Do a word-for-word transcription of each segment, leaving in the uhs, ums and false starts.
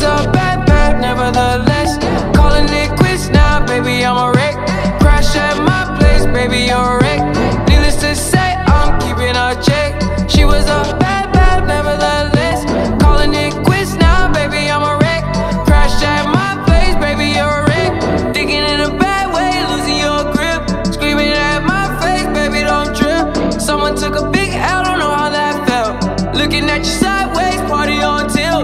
was a bad, bad, nevertheless. Calling it quits now, baby, I'm a wreck. Crash at my place, baby, you're a wreck. Needless to say, I'm keeping a check. She was a bad, bad, nevertheless. Calling it quits now, baby, I'm a wreck. Crash at my place, baby, you're a wreck. Thinking in a bad way, losing your grip. Screaming at my face, baby, don't trip. Someone took a big L, don't know how that felt. Looking at you sideways, party on tilt.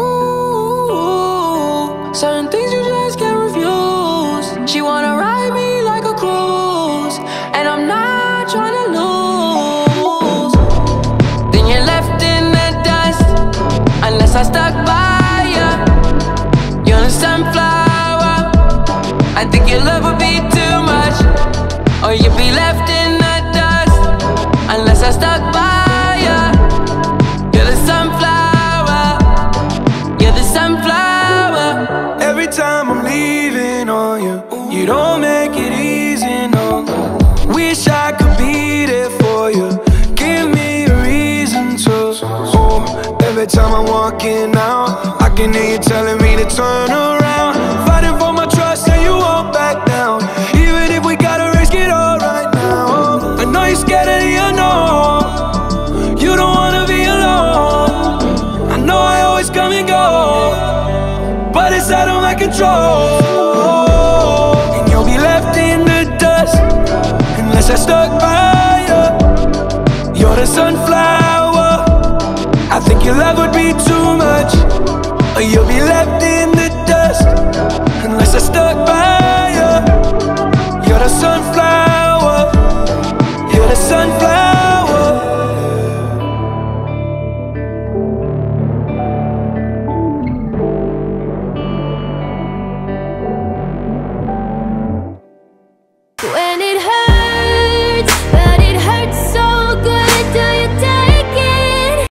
Ooh, certain things you just can't refuse. She wanna ride me like a cruise, and I'm not trying to lose. Then you're left in the dust, unless I stuck by ya. You're a sunflower. I think your love would be too much, or you'd be left in the dust, unless I stuck by ya. You're the sunflower. You're the sunflower. Every time I'm leaving on you, you don't make it easy, no. Wish I could be there for you. Give me a reason to. Oh, every time I'm walking out, I can hear you telling me to turn around. Fighting for my trust and you won't back down. Even if we gotta risk it all right now. I know you're scared of the unknown. You don't wanna be alone. I know I always come and go, but it's out of my control. And you'll be left in the dust, unless I stuck by you. You're the sunflower. I think your love would be too much, or you'll be left in the dust, unless I stuck